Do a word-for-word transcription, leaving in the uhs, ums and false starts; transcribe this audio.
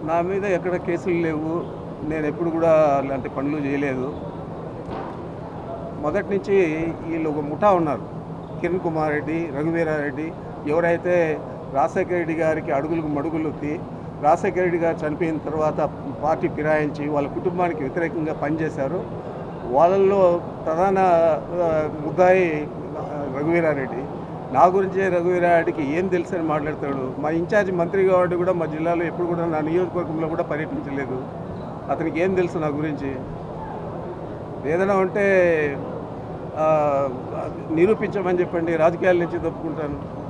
నా మీద ఎక్కడ కేసులు లేవు. నేను ఎప్పుడు కూడా అలాంటి పనులు చేయలేదు. మొదటి నుంచి వీళ్ళు ఒక ముఠా ఉన్నారు. కిరణ్ కుమార్ రెడ్డి, రఘువీరారెడ్డి, ఎవరైతే రాజశేఖర రెడ్డి గారికి అడుగులకు మడుగులొత్తి రాజశేఖర రెడ్డి గారు చనిపోయిన తర్వాత పార్టీ ఫిరాయించి వాళ్ళ కుటుంబానికి వ్యతిరేకంగా పనిచేశారు. వాళ్ళల్లో ప్రధాన ముద్దాయి రఘువీరారెడ్డి. నా గురించే రఘువీరారెడ్డికి ఏం తెలుసని మాట్లాడతాడు. మా ఇన్ఛార్జ్ మంత్రి కాబట్టి కూడా మా జిల్లాలో ఎప్పుడు కూడా నా నియోజకవర్గంలో కూడా పర్యటించలేదు. అతనికి ఏం తెలుసు నా గురించి? ఏదైనా ఉంటే నిరూపించమని చెప్పండి, రాజకీయాల నుంచి తప్పుకుంటాను.